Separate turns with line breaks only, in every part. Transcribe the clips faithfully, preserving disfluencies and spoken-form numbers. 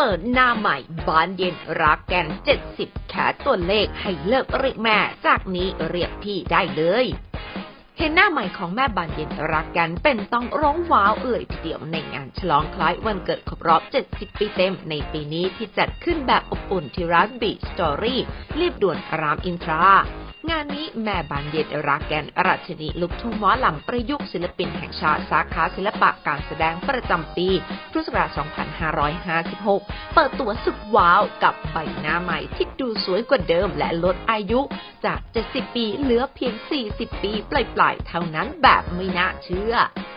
ปิดหน้าใหม่บานเย็นรักแกนเจ็ดสิบแค่ตัวเลขให้เลิกเรียกแม่จากนี้เรียกพี่ได้เลยเห็นหน้าใหม่ของแม่บานเย็นรักกันเป็นต้องร้องว้าวเอ่ยทีเดียวในงานฉลองคล้ายวันเกิดครบรอบเจ็ดสิบปีเต็มในปีนี้ที่จัดขึ้นแบบอบอุ่นที่ร้านบีชสตอรี่เรียบด่วนรามอินทรางานนี้แม่บานเย็นรักแกนราชินีลูกทุ่งหมอลำประยุกต์ศิลปินแห่งชาติสาขาศิลปะการแสดงประจำปีพุทธศักราช สองพันห้าร้อยห้าสิบหก เปิดตัวสุดว้าวกับใบหน้าใหม่ที่ดูสวยกว่าเดิมและลดอายุจาก เจ็ดสิบ ปีเหลือเพียง สี่สิบ ปีปลายๆเท่านั้นแบบไม่น่าเชื่อ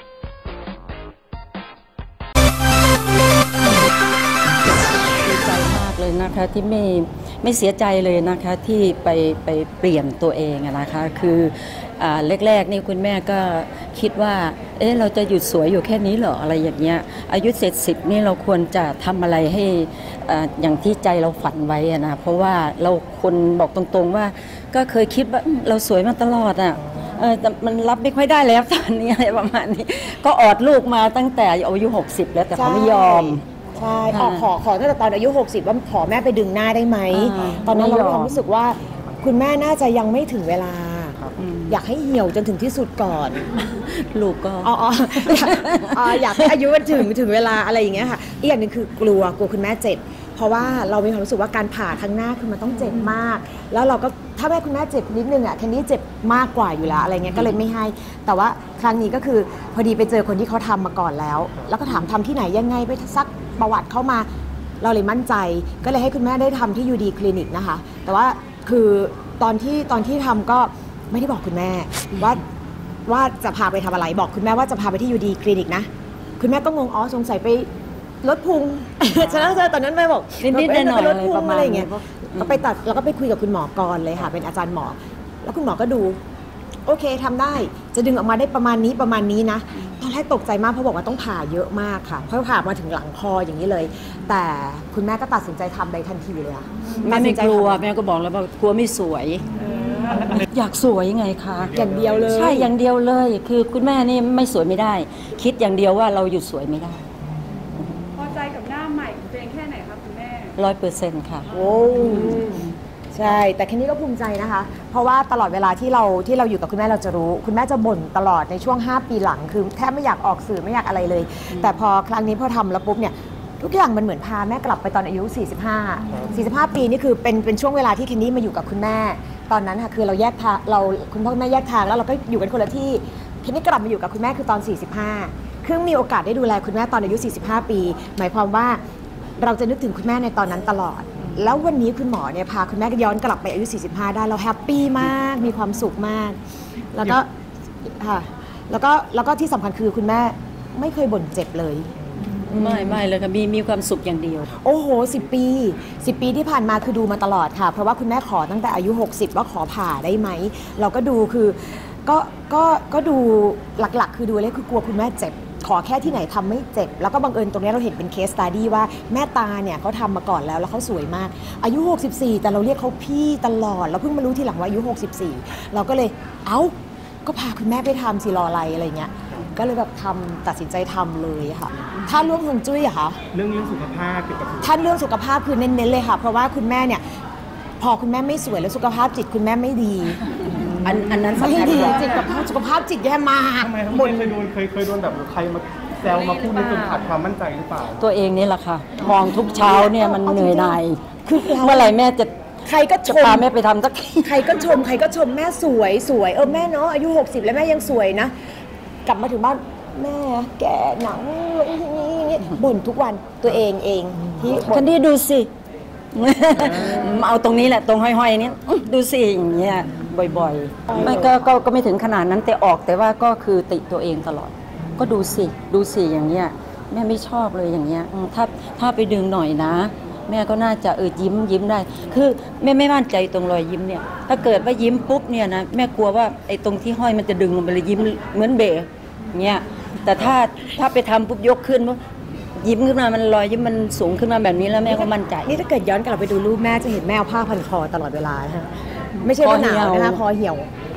ดีใจมากเลยนะคะที่ไม่ไม่เสียใจเลยนะคะที่ไปไปเปลี่ยนตัวเองนะคะคืออ่าแรกๆนี่คุณแม่ก็คิดว่าเอ๊ะเราจะหยุดสวยอยู่แค่นี้เหรออะไรอย่างเงี้ยอายุเจ็ดสิบนี่เราควรจะทำอะไรให้อ่าอย่างที่ใจเราฝันไว้นะเพราะว่าเราคนบอกตรงๆว่าก็เคยคิดว่าเราสวยมาตลอดอ่ะเออแต่มันรับไม่ค่อยได้แล้วตอนนี้อะไรประมาณนี้ก็ออดลูกมาตั้งแต่อายุหกสิบแล้วแต่เขาไม่ยอม
ใช่ออกขอขอตั้งแต่ตอนอายุหกสิบว่าขอแม่ไปดึงหน้าได้ไหมตอนนั้นเราความรู้สึกว่าคุณแม่น่าจะยังไม่ถึงเวลาอยากให้เหี่ยวจนถึงที่สุดก่อน
ลูกก็
อ๋ออ๋ออยากให้อายุมันถึงถึงเวลาอะไรอย่างเงี้ยค่ะอีกอย่างหนึ่งคือกลัวกลัวคุณแม่เจ็บเพราะว่าเรามีความรู้สึกว่าการผ่าครั้งหน้าคือมันต้องเจ็บมากแล้วเราก็ถ้าแม่คุณแม่เจ็บนิดนึงอ่ะแคนดี้เจ็บมากกว่าอยู่แล้วอะไรเงี้ยก็เลยไม่ให้แต่ว่าครั้งนี้ก็คือพอดีไปเจอคนที่เขาทำมาก่อนแล้วแล้วก็ถามทำที่ไหนยังไงไปซักประวัติเข้ามาเราเลยมั่นใจก็เลยให้คุณแม่ได้ทำที่ยูดีคลินิกนะคะแต่ว่าคือตอนที่ตอนที่ทำก็ไม่ได้บอกคุณแม่ว่าว่าจะพาไปทำอะไรบอกคุณแม่ว่าจะพาไปที่ยูดีคลินิกนะคุณแม่ก็งงอ๋อสงสัยไปลดพุงฉะนั้นตอนนั้นแม่บอก
นิดๆหน่อยๆอะไรประมาณ
นี้ก็ไปตัดแล้วก็ไปคุยกับคุณหมอกรเลยค่ะเป็นอาจารย์หมอแล้วคุณหมอก็ดูโอเคทำได้จะดึงออกมาได้ประมาณนี้ประมาณนี้นะตอนแรกตกใจมากเพราะบอกว่าต้องผ่าเยอะมากค่ะเพราะผ่ามาถึงหลังคออย่างนี้เลยแต่คุณแม่ก็ตัดสินใจทำได้ทันทีเลยอะ
แม่ไม่กลัวแม่ก็บอกแล้วว่ากลัวไม่สวยอยากสวยไงคะ
อย่างเดียวเลย
ใช่อย่างเดียวเลยคือคุณแม่นี่ไม่สวยไม่ได้คิดอย่างเดียวว่าเราหยุดสวยไม่ได้
พอใจกับหน้าใหม่ของตัวเองแค่ไหนคะคุณแม่
ร้อยเปอร์เซ็นต์ค่ะ
โอ้ใช่แต่แค่นี้ก็ภูมิใจนะคะเพราะว่าตลอดเวลาที่เราที่เราอยู่กับคุณแม่เราจะรู้คุณแม่จะบ่นตลอดในช่วงห้าปีหลังคือแทบไม่อยากออกสื่อไม่อยากอะไรเลยแต่พอครั้งนี้พอทำแล้วปุ๊บเนี่ยทุกอย่างมันเหมือนพาแม่กลับไปตอนอายุสี่สิบห้า สี่สิบห้าปีนี่คือเป็นเป็นช่วงเวลาที่แคนดี้มาอยู่กับคุณแม่ตอนนั้นค่ะคือเราแยกทางเราคุณพ่อแม่แยกทางแล้วเราก็อยู่กันคนละที่แคนดี้กลับมาอยู่กับคุณแม่คือตอนสี่สิบห้าคือมีโอกาสได้ดูแลคุณแม่ตอนอายุสี่สิบห้าปีหมายความว่าเราจะนึกถึงคุณแม่ในตอนนั้นตลอดแล้ววันนี้คุณหมอเนี่ยพาคุณแม่ย้อนกลับไปอายุสี่สิบห้าได้เราแฮปปี้มากมีความสุขมากแล้วก็ค่ะแล้วก็แล้วก็ที่สำคัญคือคุณแม่ไม่เคยบ่นเจ็บเลย
ไม่ไม่เลยค่ะมีมีความสุขอย่างเดียว
โอ้โหสิบปีสิบปีที่ผ่านมาคือดูมาตลอดค่ะเพราะว่าคุณแม่ขอตั้งแต่อายุหกสิบว่าขอผ่าได้ไหมเราก็ดูคือก็ก็ก็ดูหลักๆคือดูเลยคือกลัวคุณแม่เจ็บขอแค่ที่ไหนทำไม่เจ็บแล้วก็บังเอิญตรงนี้เราเห็นเป็นเคสสตัดดี้ว่าแม่ตาเนี่ยเขาทำมาก่อนแล้วแล้วเขาสวยมากอายุหกสิบสี่แต่เราเรียกเขาพี่ตลอดเราเพิ่งมารู้ทีหลังว่าอายุหกสิบสี่เราก็เลยเอ้าก็พาคุณแม่ไปทำสิรออะไรอะไรเงี้ยก็เลยแบบทำตัดสินใจทำเลยค่ะถ้าเรื่องฮวงจุ้ยอะคะ
เรื่องเรื่องสุขภาพเกี่ยวกับ
ท่านเรื่องสุขภาพคือเน้นๆเลยค่ะเพราะว่าคุณแม่เนี่ยพอคุณแม่ไม่สวยแล้วสุขภาพจิตคุณแม่ไม่ดี
อันอันนั้น
ไม่ดีจิตกับสุขภาพจิตแย่มาก
ทำไมทำไมเคยโดนเคยเคยโดนแบบใครมาแซวมาพูดในจนขาดความมั่นใจหรือเปล่า
ตัวเองนี่แหละค่ะมองทุกเช้าเนี่ยมันเหนื่อยหน่ายคือเมื่อไหร่แม่จะ
ใครก็ชม
แม่ไปทำสัก
ใครก็ชมใครก็ชมแม่สวยสวยเออแม่เนาะอายุหกสิบแล้วแม่ยังสวยนะกลับมาถึงบ้านแม่แก่หนังนี่บ่นทุกวันตัวเองเอง
ที่คันที่ดูสิเอาตรงนี้แหละตรงห้อยๆนี้ดูสิอย่างเงี้ยบ่อยๆไม่ก็ก็ไม่ถึงขนาดนั้นแต่ออกแต่ว่าก็คือติตัวเองตลอดก็ดูสิดูสิอย่างเงี้ยแม่ไม่ชอบเลยอย่างเงี้ยถ้าถ้าไปดึงหน่อยนะแม่ก็น่าจะเออยิ้มยิ้มได้คือแม่ไม่มั่นใจตรงรอยยิ้มเนี่ยถ้าเกิดว่ายิ้มปุ๊บเนี่ยนะแม่กลัวว่าไอ้ตรงที่ห้อยมันจะดึงลงไปเลยยิ้มเหมือนเบ๋เงี้ยแต่ถ้าถ้าไปทำปุ๊บยกขึ้นปุ๊บยิ้มขึ้นมามันรอยยิ้มมันสูงขึ้นมาแบบนี้แล้วแม่ก็มั่นใจ
นี่ถ้าเกิดย้อนกลับไปดูรูปแม่จะเห็นแม่เอาผ้าพันคอตลอดเวลาฮะไม่ใช่ว่าหนาวนะคะคอเหี่ยว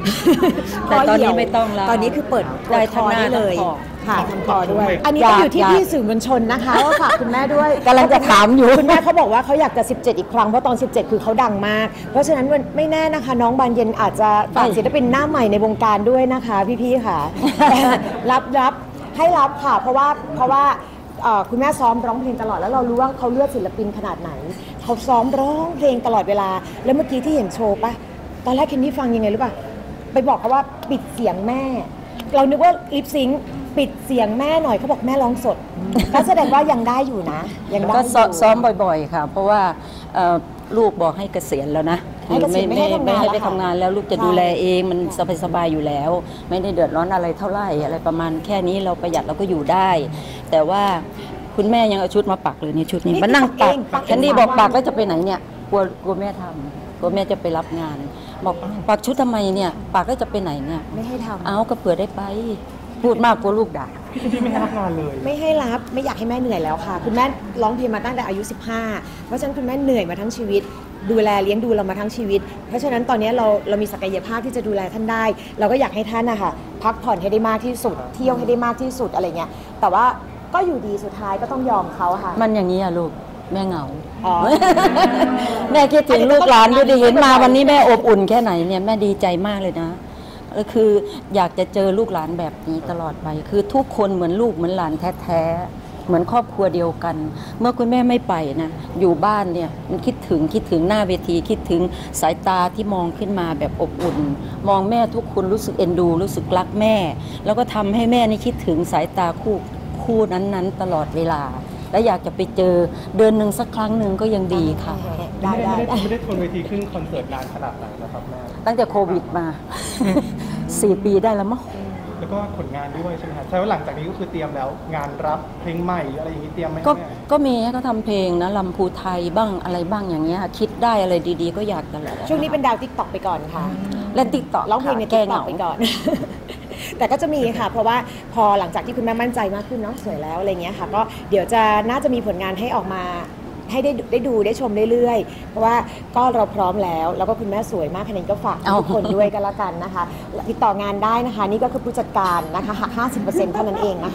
แต่ตอนนี้ไม่ต้องแล้ว
ตอนนี้คือเปิด
ได้
เปิดคอได้เลย
ทั้งหน้าทั้งคอ
ค่ะทำคอด้วย อันนี้
อยาก
ก็อยู่ที่
อยาก
พี่สื่อมวลชนนะคะว่าฝากคุณแม่ด้วย
กำลังจะถามอยู่
คุณแม่เขาบอกว่าเขาอยากจะสิบเจ็ดอีกครั้งเพราะตอนสิบเจ็ดคือเขาดังมาก เพราะฉะนั้นมันไม่แน่นะคะ น้องบานเย็นอาจจะฝากศิลปินหน้าใหม่ในวงการด้วยนะคะพี่ๆค่ะ รับรับให้รับค่ะ เพราะว่าเพราะว่าเอ่อคุณแม่ซ้อมร้องเพลงตลอดแล้วเรารู้ว่าเขาเลือกศิลปินขนาดไหนเขาซ้อมร้องเพลงตลอดเวลา แล้วเมื่อกี้ที่เห็นโชว์ปะตอนแรกเคนนี่ฟังยังไงรู้ป่ะไปบอกเขาว่าปิดเสียงแม่ เรานึกว่าลิปซิงค์ปิดเสียงแม่หน่อยเขาบอกแม่ร้องสด ก็แสดงว่ายังได้อยู่นะยังได้
ก็
อยู่
ซ้อมบ่อยๆค่ะ เพราะว่าเอ่อลูกบอกให้เกษียณแล้วนะ
ให้เกษียณไม่ให้ทำงาน
ไม่ให้
แล้ว
ไป
ค่ะ
ทำงานแล้วลูกจะ
ใช่
ดูแลเองมันสบายๆอยู่แล้ว ไม่ได้เดือดร้อนอะไรเท่าไหร่อะไรประมาณแค่นี้เราประหยัดเราก็อยู่ได้ แต่ว่าคุณแม่ยังเอาชุดมาปักเลยในชุดนี้
นี่
มานั่งปัก
ปักเองปักเอง
แคนดี้บอกปักแล้วจะไปไหนเนี่ยกลัวกลัวแม่ทำกลัวแม่จะไปรับงาน บอกปักชุดทำไมเนี่ยปักแล้วจะไปไหนเนี่ย
ไม่ให้ทำ
เอาก็เผื่อได้ไป พูดมากกลัวลูกด่า
พี่ที่ไม่ให้รับงานเลย
ไม่ให้รับไม่อยากให้แม่เหนื่อยแล้วค่ะ คุณแม่ร้องเพลงมาตั้งแต่อายุสิบห้าเพราะฉะนั้นคุณแม่เหนื่อยมาทั้งชีวิต ดูแลเลี้ยงดูเรามาทั้งชีวิต เพราะฉะนั้นตอนนี้เราเรามีศักยภาพที่จะดูแลท่านได้ เราก็อยากให้ท่านนะคะพักผ่อนให้ได้มากที่สุด เที่ยวให้ได้มากที่สุดอะไรเงี้ยแต่ว่าก็อยู่ดีสุดท้ายก็ต้องยอมเขาค่ะ
มันอย่างนี้อะลูกแม่เหงา
อ๋อ
แม่คิดถึงลูกหลานดูดิเห็นมาวันนี้แม่อบอุ่นแค่ไหนเนี่ยแม่ดีใจมากเลยนะก็คืออยากจะเจอลูกหลานแบบนี้ตลอดไป คือทุกคนเหมือนลูกเหมือนหลานแท้ๆเหมือนครอบครัวเดียวกัน เมื่อคุณแม่ไม่ไปนะอยู่บ้านเนี่ยมันคิดถึงคิดถึงหน้าเวที คิดถึงสายตาที่มองขึ้นมาแบบอบอุ่น มองแม่ทุกคนรู้สึกเอ็นดู รู้สึกรักแม่ แล้วก็ทำให้แม่นี่คิดถึงสายตาคู่คู่นั้นๆ ตลอดเวลา และอยากจะไปเจอเดือนหนึ่งสักครั้งหนึ่งก็ยังดีค่ะ
ได้
ไม่
ได้
ได้
ได้
ไม่ได้ทนเวทีขึ้นคอนเสิร์ตนานขนาดไหนนะครับแม่
ตั้งแต่โควิดมา สี่ปีได้แล้วมั้ง
แล้วก็ผลงานด้วยใช่ไหมครับใช่ว่าหลังจากนี้ก็คือเตรียมแล้วงานรับเพลงใหม่หรืออะไรอย่างนี้เตรียมไหม
ก็
แม่
ก็มีให้เขาทำเพลงนะลำพูไทยบ้างอะไรบ้างอย่างเงี้ยค่ะคิดได้อะไรดีๆ ก็อยากจะแหละ
ช่วงนี้เป็นดาวติ๊กต็อกไปก่อนค่ะ
และติ๊กต็อก
ร้องเพลงใน
แก้
ติ๊ก
เห
ต็อก
งา
ไปก่อน แต่ก็จะมีค่ะ เพราะว่าพอหลังจากที่คุณแม่มั่นใจมากขึ้นเนาะสวยแล้วอะไรเงี้ยค่ะ ก็เดี๋ยวจะน่าจะมีผลงานให้ออกมาให้ได้ได้ดูได้ชมเรื่อยๆ เพราะว่าก็เราพร้อมแล้ว แล้วก็คุณแม่สวยมากขนาดนี้ก็ฝากทุกคนด้วยกันละกันนะคะ ติดต่องานได้นะคะ นี่ก็คือผู้จัดการนะคะหัก ห้าสิบเปอร์เซ็นต์ เท่านั้นเองนะคะ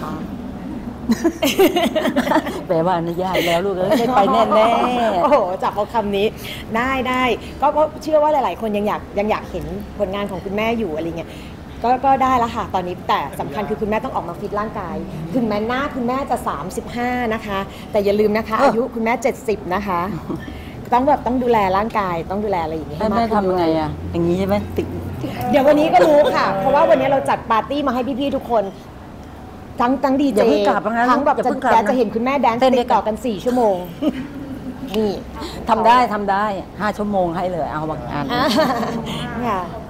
แปลว่าอนุญาตแล้วลูกเอ้ยได้ไปแน่
โอ้โหจับเอาคำนี้ได้ได้ก็ก็เชื่อว่าหลาย ๆ คนยังอยากยังอยากเห็นผลงานของคุณแม่อยู่อะไรเงี้ยก็ก็ได้แล้วค่ะตอนนี้แต่สำคัญคือคุณแม่ต้องออกมาฟิตร่างกาย ถึงแม้หน้าคุณแม่จะสามสิบห้านะคะ แต่อย่าลืมนะคะ อายุคุณแม่เจ็ดสิบนะคะ ต้องแบบต้องดูแลร่างกายต้องดูแลอะไรอย่างงี้
ๆ
ให้
แม่
มาก
แม่
ขึ้น
ทำยังไงอ่ะอย่างนี้ใช่ไหมติด
เดี๋ยววันนี้ก็รู้ค่ะ เพราะว่าวันนี้เราจัดปาร์ตี้มาให้พี่ ๆ ทุกคน ทั้งทั้งดี
อ
เจ
ย่าเพิ่งกลับนะคะ
ทั้งแบบ
อย่า
จะ
เพิ่งกลับนะ
จะเห็นคุณแม่แดนซ์
เต้นด้
ติ
วย
ด
กัน
ต่อกันสี่ชั่วโมงนี่
ทำได้ทำได้ห้าชั่วโมงให้เลยเอาบางอัน
อ่ะค่ะ